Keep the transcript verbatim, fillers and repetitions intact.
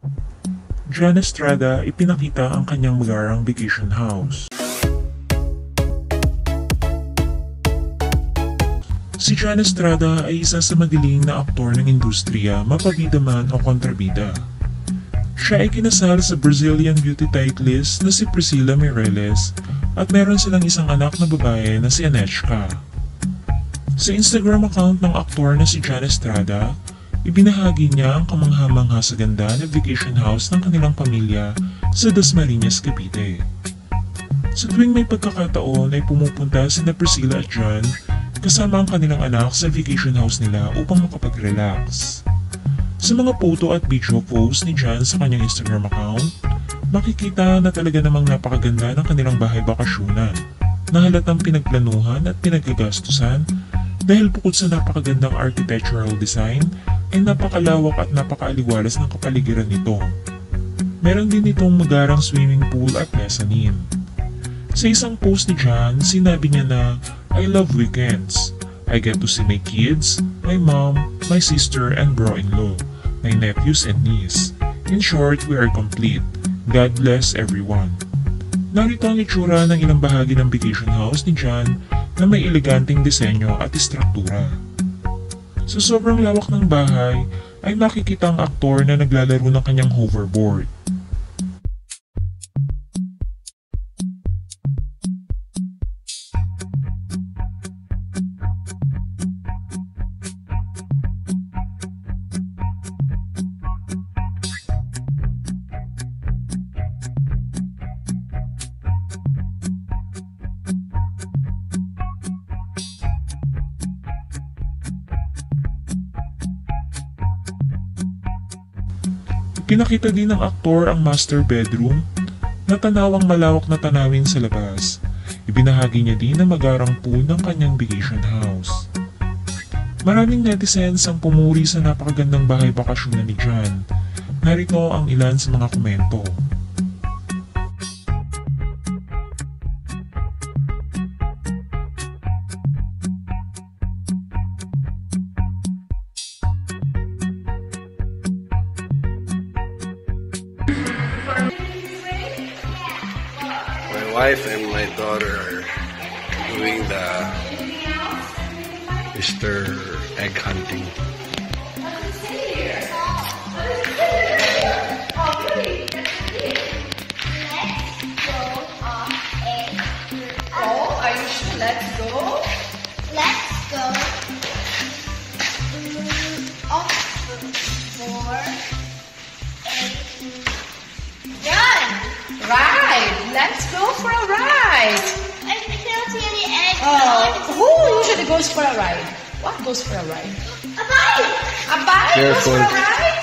John Estrada ipinakita ang kanyang magarang vacation house. Si John Estrada ay isa sa madiling na aktor ng industriya, mapabida man o kontrabida. Siya ay kinasal sa Brazilian beauty titleist na si Priscilla Mireles at meron silang isang anak na babae na si Anechka. Sa Instagram account ng aktor na si John Estrada, ibinahagi niya ang kamangha-mangha sa ganda na vacation house ng kanilang pamilya sa Dasmariñas, Cavite. Sa tuwing may pagkakataon ay pumupunta sina Priscilla at John kasama ang kanilang anak sa vacation house nila upang makapag-relax. Sa mga photo at video post ni John sa kanyang Instagram account, makikita na talaga namang napakaganda ng kanilang bahay bakasyonan na halatang pinagplanuhan at pinagagastusan dahil bukod sa napakagandang architectural design ay napakalawak at napakaaliwalas ng kapaligiran nito. Meron din itong magarang swimming pool at mezzanine. Sa isang post ni John, sinabi niya na, "I love weekends. I get to see my kids, my mom, my sister and bro-in-law, my nephews and niece. In short, we are complete. God bless everyone." Narito ang itsura ng ilang bahagi ng vacation house ni John na may eleganteng disenyo at istruktura. Sa sobrang lawak ng bahay ay makikita ang aktor na naglalaro ng kanyang hoverboard. Pinakita din ng aktor ang master bedroom na tanawang malawak na tanawin sa labas. Ibinahagi niya din ang magarang pool ng kanyang vacation house. Maraming netizens ang pumuri sa napakagandang bahay bakasyonan ni John. Narito ang ilan sa mga komento. My wife and my daughter are doing the Easter egg hunting. Oh, are you sure? Let's go. Let's go. Mm, off four, eight. John, ride. Let's go for a ride. I can't see any eggs. Oh, who usually goes for a ride? What goes for a ride? A bike. A bike goes Careful. for a ride?